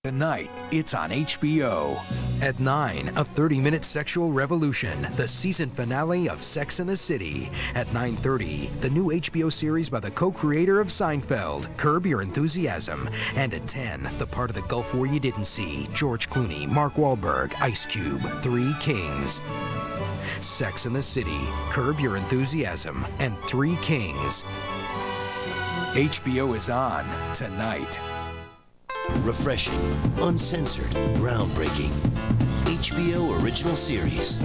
Tonight, it's on HBO. At 9, a 30-minute sexual revolution, the season finale of Sex and the City. At 9:30, the new HBO series by the co-creator of Seinfeld, Curb Your Enthusiasm. And at 10, the part of the Gulf War you didn't see, George Clooney, Mark Wahlberg, Ice Cube, Three Kings. Sex and the City, Curb Your Enthusiasm, and Three Kings. HBO is on tonight. Refreshing, uncensored, groundbreaking. HBO original series.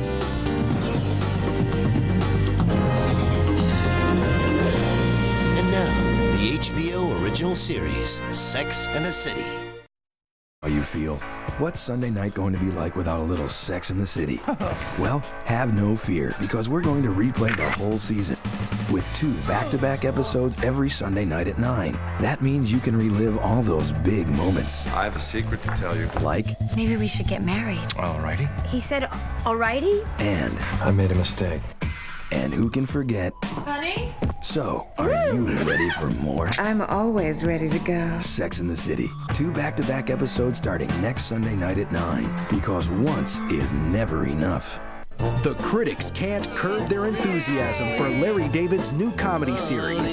And now, the HBO original series, Sex and the City. How you feel? What's Sunday night going to be like without a little Sex in the City? Well, have no fear, because we're going to replay the whole season with 2 back-to-back episodes every Sunday night at 9. That means you can relive all those big moments. I have a secret to tell you. Like? Maybe we should get married. Alrighty. He said, alrighty? And? I made a mistake. And who can forget? Honey? So, are you ready for more? I'm always ready to go. Sex in the City. 2 back-to-back episodes starting next Sunday night at 9. Because once is never enough. The critics can't curb their enthusiasm for Larry David's new comedy series.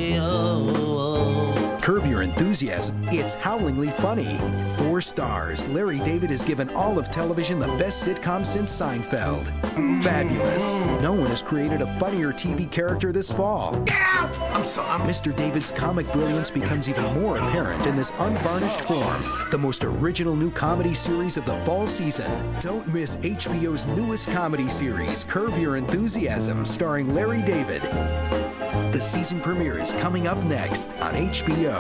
Curb Your Enthusiasm. It's howlingly funny. 4 stars. Larry David has given all of television the best sitcom since Seinfeld. Fabulous. No one has created a funnier TV character this fall. Get out! Mr. David's comic brilliance becomes even more apparent in this unvarnished form. The most original new comedy series of the fall season. Don't miss HBO's newest comedy series, Curb Your Enthusiasm, starring Larry David. The season premiere is coming up next on HBO.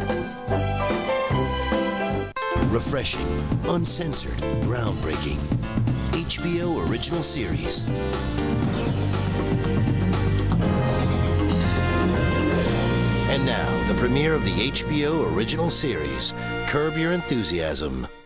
Refreshing, uncensored, groundbreaking. HBO original series. And now, the premiere of the HBO original series, Curb Your Enthusiasm.